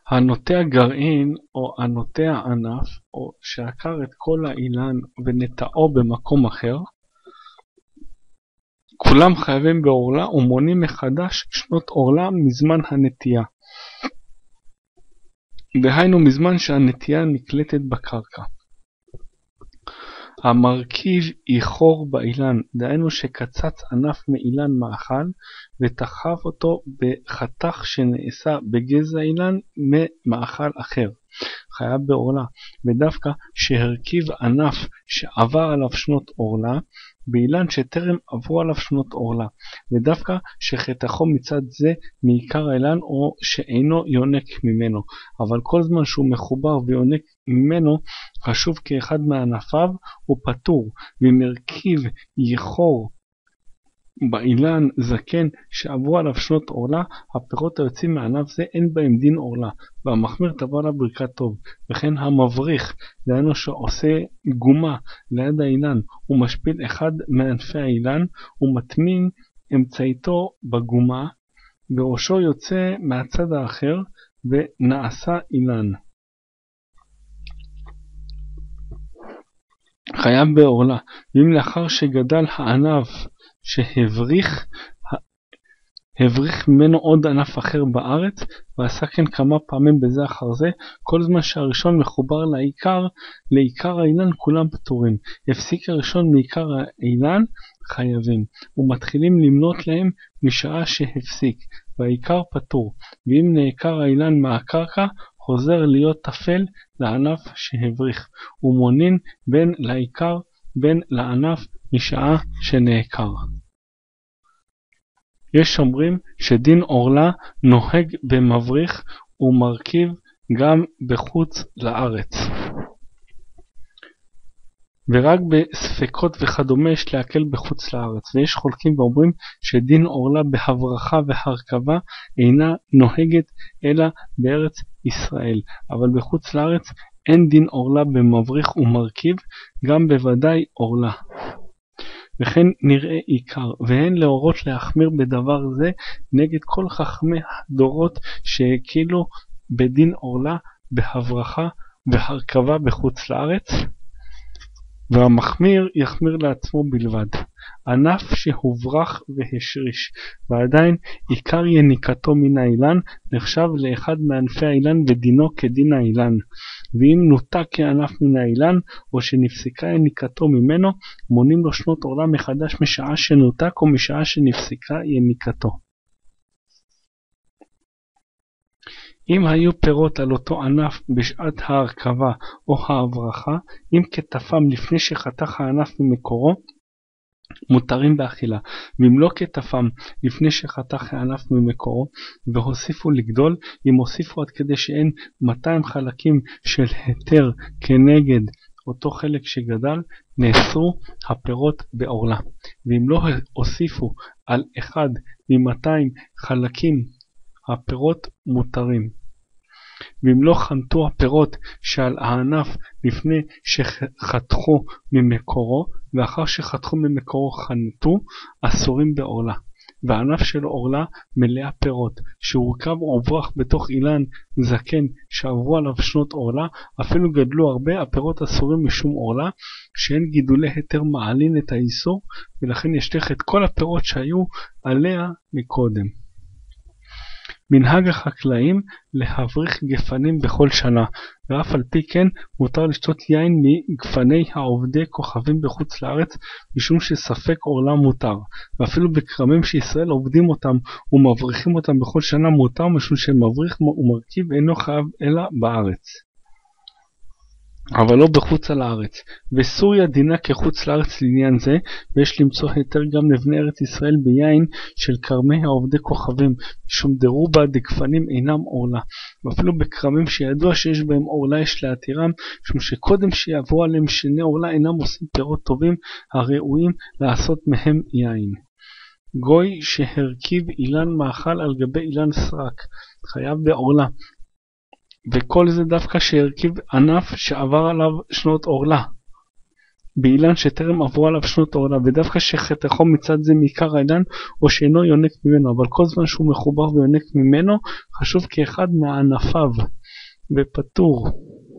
הנוטע גרעין או הנוטע ענף או שעקר את כל האילן ונטעו במקום אחר, כולם חייבים בעורלה ומונים מחדש שנות עורלה מזמן הנטייה. דהיינו מזמן שהנטייה נקלטת בקרקע. המרכיב איחור באילן, דהיינו שקצץ ענף מאילן מאכל ותחף אותו בחתך שנעשה בגזע אילן ממאכל אחר, חייב בעורלה, ודווקא שהרכיב ענף שעבר עליו שנות עורלה באילן שטרם עברו עליו שנות עורלה, ודווקא שחתכו מצד זה מעיקר האילן או שאינו יונק ממנו, אבל כל זמן שהוא מחובר ויונק ממנו חשוב כאחד מענפיו הוא פטור, ואם הרכיב ייחור באילן זקן שעברו עליו שנות עורלה, הפירות היוצאים מענף זה אין בהם דין עורלה, והמחמיר תבוא עליו ברכת טוב. וכן המבריך, דהיינו שעושה גומה ליד האילן, הוא משפיל אחד מענפי האילן, הוא מטמין אמצעיתו בגומה, וראשו יוצא מהצד האחר, ונעשה אילן. חייב בעורלה, ואם לאחר שגדל הענף שהבריך ממנו עוד ענף אחר בארץ, ועשה כן כמה פעמים בזה אחר זה, כל זמן שהראשון מחובר לעיקר האילן כולם פטורים. הפסיק הראשון מעיקר האילן חייבים, ומתחילים למנות להם משעה שהפסיק, והעיקר פטור, ואם נעקר האילן מהקרקע, חוזר להיות תפל לענף שהבריך, ומונין בין לעיקר בין לענף משעה שנעקר. יש אומרים שדין עורלה נוהג במבריך ומרכיב גם בחוץ לארץ, ורק בספקות וכדומה יש להקל בחוץ לארץ, ויש חולקים ואומרים שדין עורלה בהברכה והרכבה אינה נוהגת אלא בארץ ישראל, אבל בחוץ לארץ אין דין עורלה במבריך ומרכיב, גם בוודאי עורלה. וכן נראה עיקר, והן להורות להחמיר בדבר זה נגד כל חכמי הדורות שהקילו בדין עורלה בהברכה והרכבה בחוץ לארץ, והמחמיר יחמיר לעצמו בלבד. ענף שהוברח והשריש ועדיין עיקר יניקתו מן האילן נחשב לאחד מענפי האילן ודינו כדין האילן, ואם נוטע כענף מן האילן או שנפסקה יניקתו ממנו מונים לו שנות עורלה מחדש משעה שנותק או משעה שנפסקה יניקתו. אם היו פירות על אותו ענף בשעת ההרכבה או ההברחה, אם כתפם לפני שחתך הענף ממקורו, מותרים באכילה, ואם לא כתפם לפני שחתך הענף ממקורו, והוסיפו לגדול, אם הוסיפו עד כדי שאין 200 חלקים של היתר כנגד אותו חלק שגדל, נאסרו הפירות בעורלה. ואם לא הוסיפו על אחד מ-200 חלקים, הפירות מותרים. ואם לא חנתו הפירות שעל הענף לפני שחתכו ממקורו, ואחר שחתכו ממקורו חנתו, אסורים בעורלה. והענף של עורלה מלאה פירות, שהורכב וברח בתוך אילן זקן שעברו עליו שנות עורלה, אפילו גדלו הרבה, הפירות אסורים משום עורלה, שאין גידולי היתר מעלין את האיסור, ולכן ישלח את כל הפירות שהיו עליה מקודם. מנהג החקלאים להבריך גפנים בכל שנה, ואף על פי כן מותר לשתות יין מגפני העובדי כוכבים בחוץ לארץ, משום שספק עורלה מותר, ואפילו בכרמים שישראל עובדים אותם ומבריחים אותם בכל שנה מותר, משום שמבריך ומרכיב אינו חייב אלא בארץ, אבל לא בחוץ על הארץ. וסוריה דינה כחוץ לארץ לעניין זה, ויש למצוא היתר גם לבני ארץ ישראל ביין של כרמי העובדי כוכבים, משום דרובה דגפנים אינם עורלה, ואפילו בכרמים שידוע שיש בהם עורלה יש להתירם, משום שקודם שיעברו עליהם שני עורלה אינם עושים פירות טובים הראויים לעשות מהם יין. גוי שהרכיב אילן מאכל על גבי אילן סרק, חייב בעורלה, וכל זה דווקא שהרכיב ענף שעבר עליו שנות עורלה, באילן שטרם עברו עליו שנות עורלה, ודווקא שחתכו מצד זה מעיקר האילן, או שאינו יונק ממנו, אבל כל זמן שהוא מחובר ויונק ממנו, חשוב כאחד מענפיו, ופטור.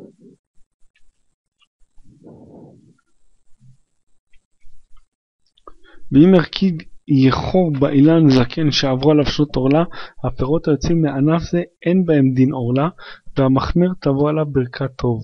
ואם הרכיב יחור באילן זקן שעברו עליו שנות עורלה, הפירות היוצאים מענף זה אין בהם דין עורלה, והמחמיר תבוא עליו ברכת טוב.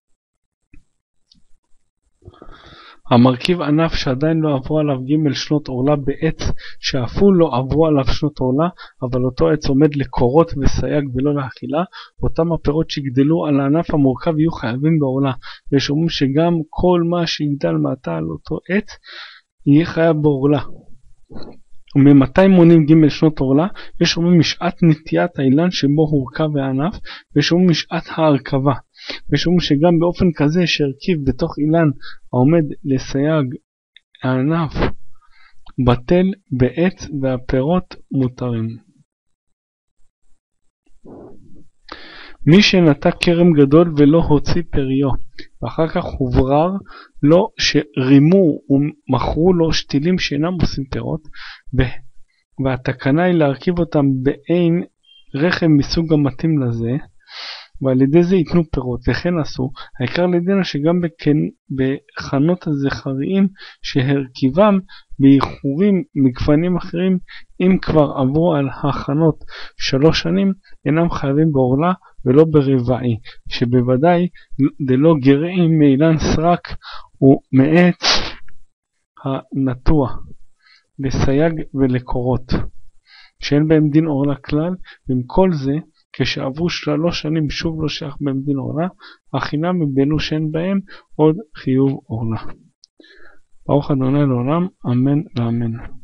המרכיב ענף שעדיין לא עברו עליו ג' שנות עורלה בעץ שאפו לא עברו עליו שנות עורלה, אבל אותו עץ עומד לקורות וסייג ולא לאכילה, אותם הפירות שיגדלו על הענף המורכב יהיו חייבים בעורלה, ויש אומרים שגם כל מה שיגדל מעתה על אותו עץ יהיה חייב בעורלה. וממתי מונים ג' שנות עורלה? יש אומרים משעת נטיית האילן שבו הורכב הענף, ויש אומרים משעת ההרכבה. ויש אומרים שגם באופן כזה שהרכיב בתוך אילן העומד לסייג הענף בטל בעץ והפירות מותרים. מי שנטע כרם גדול ולא הוציא פריו, ואחר כך הוברר לו שרימו ומכרו לו שתילים שאינם עושים פירות, והתקנה היא להרכיב אותם בעין רחם מסוג המתאים לזה, ועל ידי זה ייתנו פירות, וכן עשו. העיקר לדין שגם בחנות הזכריים שהרכיבם באיחורים מגוונים אחרים, אם כבר עברו על הכנות 3 שנים, אינם חייבים בעורלה ולא ברבעי, שבוודאי דלא גרעים מאילן סרק ומעץ הנטוע לסייג ולקורות, שאין בהם דין עורלה כלל, ועם כל זה כשעברו 3 שנים שוב לא שייך בהם דין עורלה, החינם מבנו שאין בהם עוד חיוב עורלה. ברוך ה' לעולם, אמן ואמן.